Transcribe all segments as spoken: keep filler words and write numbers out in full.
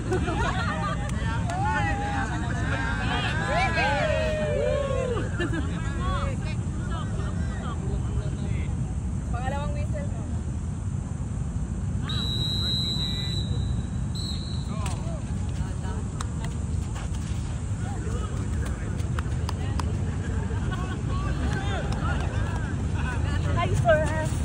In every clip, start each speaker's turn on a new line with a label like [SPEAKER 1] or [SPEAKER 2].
[SPEAKER 1] Pangalawang whistle mo. Hi, sir.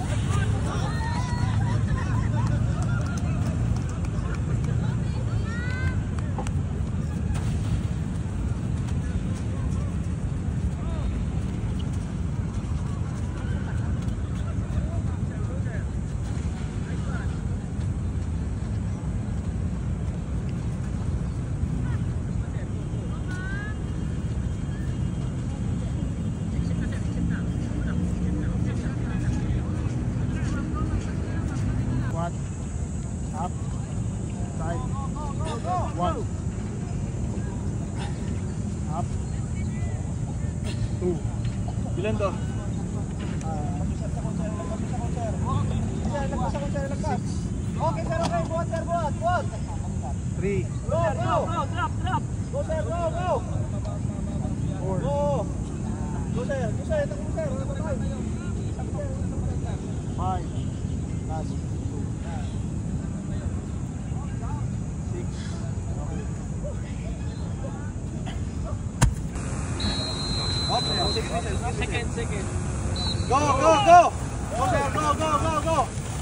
[SPEAKER 2] Up, side, one, up, two. Bilan to?
[SPEAKER 3] Okay, sir, okay. Buhat, sir, buhat, buhat.
[SPEAKER 2] Three.
[SPEAKER 3] Go, go, go, drop, drop. Go, sir, go, go.
[SPEAKER 2] Four.
[SPEAKER 3] Go. Go, sir. Go, sir. Ito ko, sir.
[SPEAKER 2] Five. Last. Six.
[SPEAKER 3] Okay, second, second.
[SPEAKER 2] Go, go, go! Go, sir, go, go, go, go!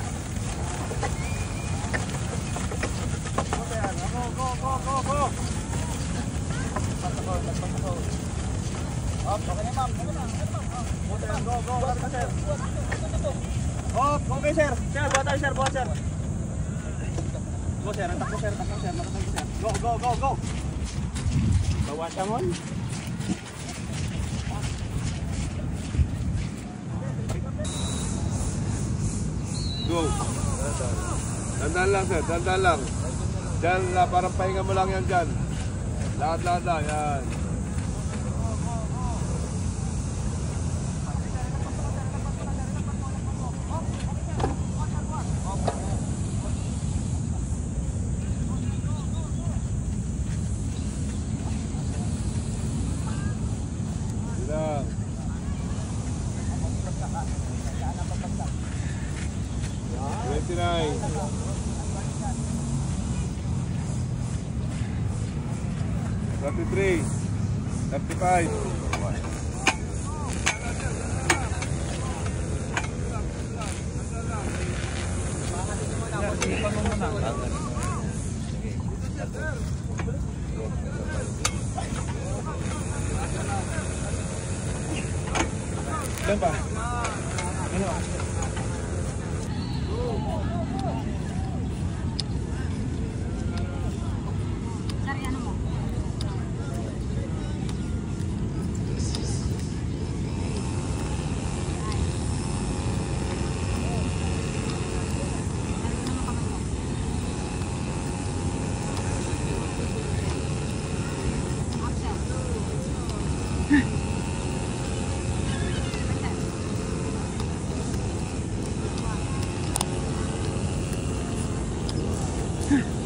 [SPEAKER 2] Go, sir. Go, go, go, go, go! Pasakol, pasakol. Up, okay na, ma'am. Go, sir, go, go, go, sir. Up, okay, sir. Sir, buhat tayo, sir, buhat, sir. Go, sir, takbo, sir, takbo, sir, takbo, sir. Go, go, go, go! Bawasan mo.
[SPEAKER 4] Go. Dandan lang sir, dandan lang. Diyan, la, parang pahinga mo lang yan dyan. Lahat-lahat lang, yan. Bilang. twenty-nine. thirty-three. thirty-five.
[SPEAKER 2] Diyan pa. Ano?
[SPEAKER 1] Huh.